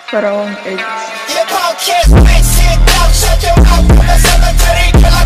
Faraon X. Your punk kids, bitch, sit down, shut your mouth, the cemetery killer.